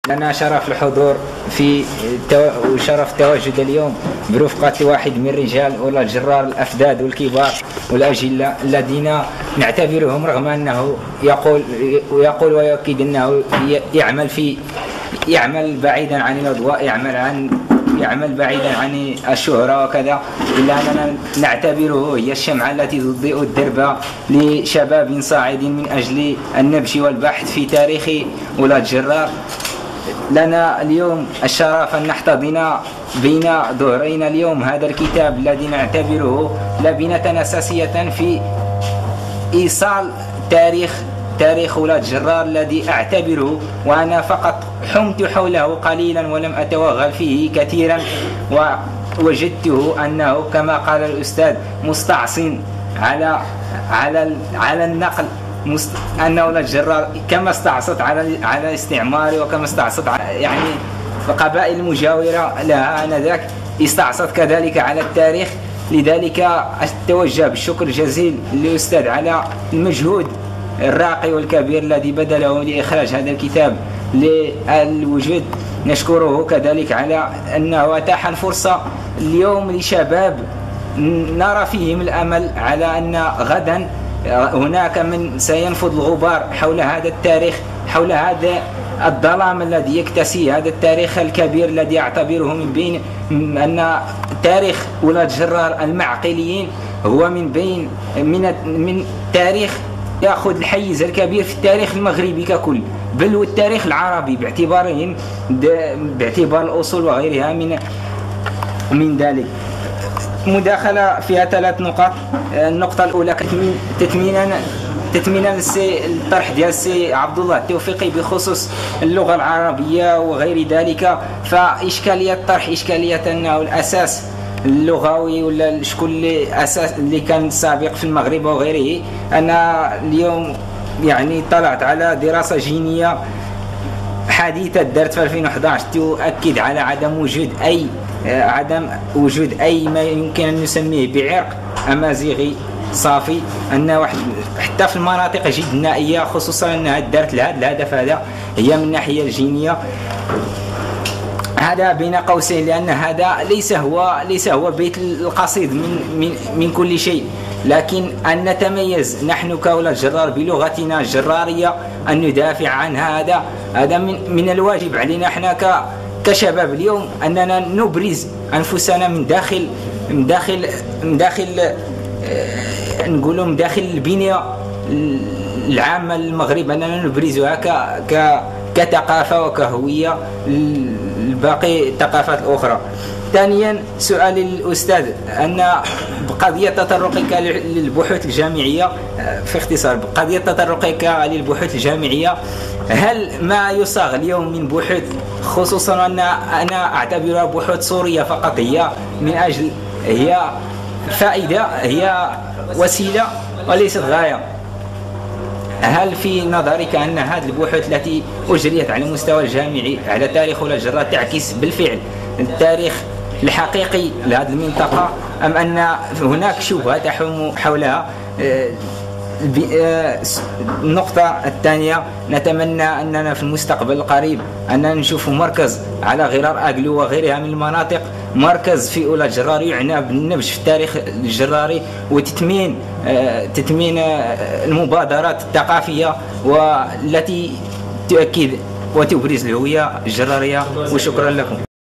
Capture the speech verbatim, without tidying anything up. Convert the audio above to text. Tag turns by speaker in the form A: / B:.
A: لنا شرف الحضور في وشرف التواجد اليوم برفقة واحد من رجال ولا الجرار الأفداد والكبار والأجلاء الذين نعتبرهم رغم أنه يقول ويقول ويؤكد أنه يعمل في يعمل بعيدا عن الأضواء، يعمل عن يعمل بعيدا عن الشهرة وكذا، إلا أننا نعتبره هي الشمعة التي تضيء الدرب لشباب صاعد من أجل النبش والبحث في تاريخ ولاة جرار. لنا اليوم الشرف أن نحتضن بين ظهرينا اليوم هذا الكتاب الذي نعتبره لبنة أساسية في إيصال تاريخ تاريخ ولاة جرار الذي أعتبره، وأنا فقط حمت حوله قليلا ولم أتوغل فيه كثيرا، ووجدته أنه كما قال الأستاذ مستعصٍ على على على النقل، أن ولاة جرار كما استعصت على على الاستعمار وكما استعصت يعني القبائل المجاورة لها آنذاك استعصت كذلك على التاريخ. لذلك أتوجه بالشكر الجزيل للأستاذ على المجهود الراقي والكبير الذي بذله لإخراج هذا الكتاب للوجود. نشكره كذلك على أنه أتاح الفرصة اليوم لشباب نرى فيهم الأمل على أن غدا هناك من سينفض الغبار حول هذا التاريخ، حول هذا الظلام الذي يكتسي هذا التاريخ الكبير الذي أعتبره من بين أن تاريخ ولاة جرار المعقليين هو من بين من من تاريخ يأخذ الحيز الكبير في التاريخ المغربي ككل، بل والتاريخ العربي باعتبارهم باعتبار الأصول وغيرها من من ذلك. مداخلة فيها ثلاث نقاط. النقطة الأولى تتمينا تتمينا الطرح ديال السي عبد الله التوفيقي بخصوص اللغة العربية وغير ذلك، فإشكالية الطرح إشكالية أنه الأساس اللغوي ولا شكون اللي اساس اللي كان سابق في المغرب وغيره. انا اليوم يعني طلعت على دراسه جينيه حديثه دارت في ألفين وأحد عشر تؤكد على عدم وجود اي عدم وجود اي ما يمكن ان نسميه بعرق امازيغي صافي، ان واحد حتى في المناطق جد نائيه، خصوصا انها دارت لهذا الهدف هذا هي من الناحيه الجينيه. هذا بين قوسين، لأن هذا ليس هو ليس هو بيت القصيد من من من كل شيء، لكن أن نتميز نحن كولاة جرار بلغتنا الجرارية، أن ندافع عن هذا هذا من من الواجب علينا احنا كشباب اليوم، أننا نبرز أنفسنا من داخل من داخل من داخل اه نقولوا من داخل البنية العامة للمغرب، أننا نبرزها ك ك كثقافة وكهوية باقي الثقافات الأخرى. ثانيا سؤال الأستاذ أن بقضية تطرقك للبحوث الجامعية، في اختصار بقضية تطرقك للبحوث الجامعية، هل ما يصاغ اليوم من بحوث، خصوصا أن أنا أعتبرها بحوث صورية فقط، هي من أجل هي فائدة هي وسيلة وليست غاية، هل في نظرك أن هذه البحوث التي أجريت على المستوى الجامعي على تاريخ ولاة جرار تعكس بالفعل التاريخ الحقيقي لهذه المنطقة، أم أن هناك شبهة تحوم حولها؟ النقطة الثانية، نتمنى أننا في المستقبل القريب أننا نشوف مركز على غرار أغلو وغيرها من المناطق، مركز في ولاة جرار يعنى بالنبش في التاريخ الجراري وتتمين تتمين المبادرات الثقافية والتي تؤكد وتبرز الهوية الجرارية. وشكرا لكم.